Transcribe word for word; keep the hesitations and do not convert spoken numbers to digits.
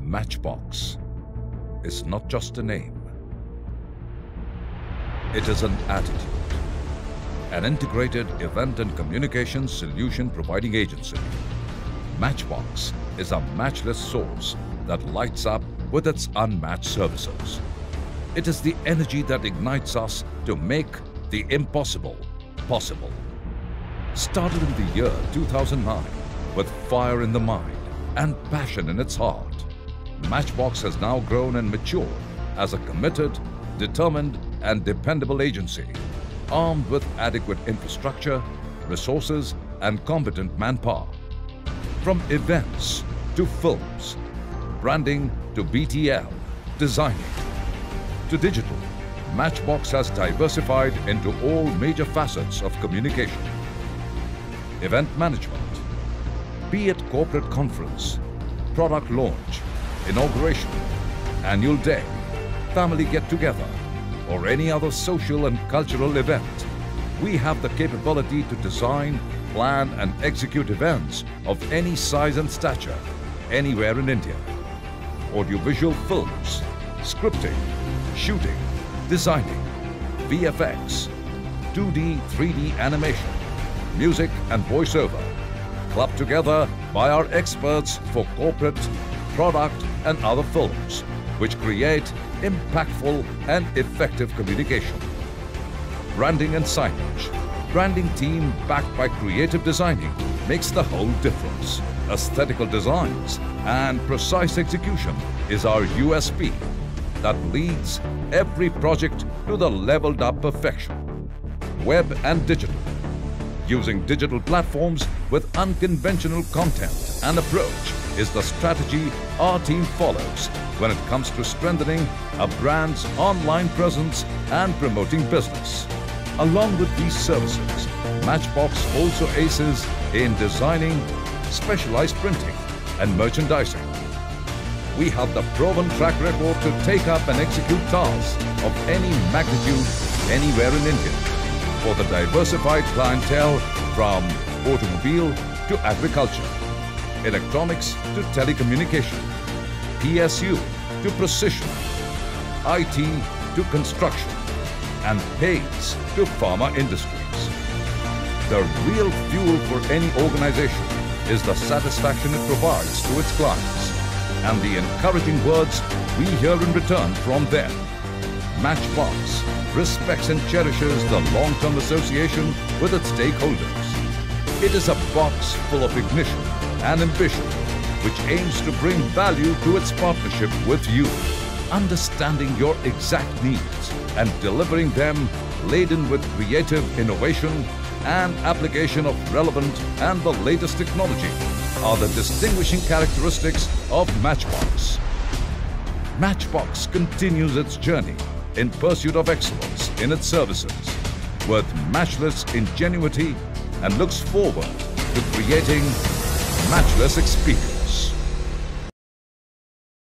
MATChBOX is not just a name. It is an attitude, an integrated event and communications solution providing agency. MATChBOX is a matchless source that lights up with its unmatched services. It is the energy that ignites us to make the impossible possible. Started in the year two thousand nine with fire in the mind and passion in its heart, MATChBOX has now grown and matured as a committed, determined and dependable agency, armed with adequate infrastructure, resources and competent manpower. From events to films, branding to B T L, designing to digital, MATChBOX has diversified into all major facets of communication. Event management, be it corporate conference, product launch, inauguration, annual day, family get-together, or any other social and cultural event, we have the capability to design, plan and execute events of any size and stature, anywhere in India. Audiovisual films, scripting, shooting, designing, V F X, two D, three D animation, music and voiceover, clubbed together by our experts for corporate, product and other films, which create impactful and effective communication. Branding and signage. Branding team backed by creative designing makes the whole difference. Aesthetical designs and precise execution is our U S P that leads every project to the leveled up perfection. Web and digital. Using digital platforms with unconventional content and approach is the strategy our team follows when it comes to strengthening a brand's online presence and promoting business. Along with these services, MATChBOX also aces in designing, specialized printing and merchandising. We have the proven track record to take up and execute tasks of any magnitude anywhere in India for the diversified clientele from automobile to agriculture, electronics to telecommunication, P S U to precision, I T to construction, and paints to pharma industries. The real fuel for any organization is the satisfaction it provides to its clients and the encouraging words we hear in return from them. MATChBOX respects and cherishes the long-term association with its stakeholders. It is a box full of ignition and ambition which aims to bring value to its partnership with you, understanding your exact needs and delivering them laden with creative innovation and application of relevant and the latest technology are the distinguishing characteristics of MATChBOX. MATChBOX continues its journey in pursuit of excellence in its services with matchless ingenuity and looks forward to creating matchless experience.